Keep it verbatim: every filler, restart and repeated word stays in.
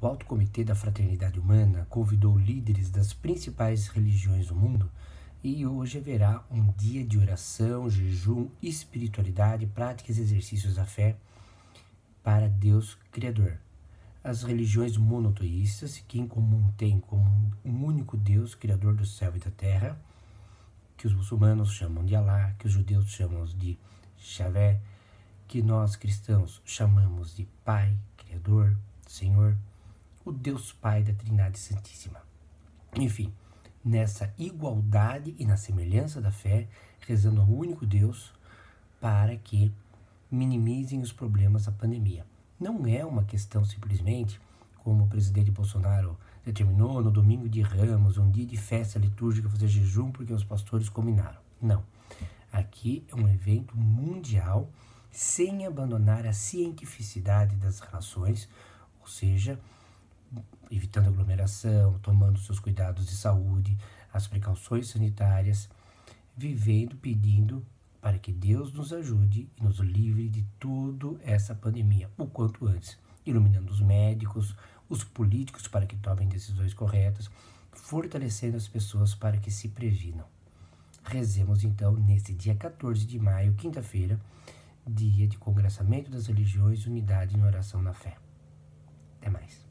O Alto Comitê da Fraternidade Humana convidou líderes das principais religiões do mundo e hoje haverá um dia de oração, jejum, espiritualidade, práticas e exercícios da fé para Deus Criador. As religiões monoteístas, que em comum têm como um único Deus, Criador do céu e da terra, que os muçulmanos chamam de Alá, que os judeus chamam de Javé, que nós cristãos chamamos de Pai, Criador, Senhor, o Deus Pai da Trindade Santíssima. Enfim, nessa igualdade e na semelhança da fé, rezando ao único Deus para que minimizem os problemas da pandemia. Não é uma questão simplesmente, como o presidente Bolsonaro determinou, no domingo de Ramos, um dia de festa litúrgica, fazer jejum porque os pastores combinaram. Não. Aqui é um evento mundial sem abandonar a cientificidade das relações, ou seja, evitando aglomeração, tomando seus cuidados de saúde, as precauções sanitárias, vivendo, pedindo para que Deus nos ajude e nos livre de toda essa pandemia, o quanto antes, iluminando os médicos, os políticos para que tomem decisões corretas, fortalecendo as pessoas para que se previnam. Rezemos então nesse dia quatorze de maio, quinta-feira, dia de congressamento das religiões, unidade e oração na fé. Até mais.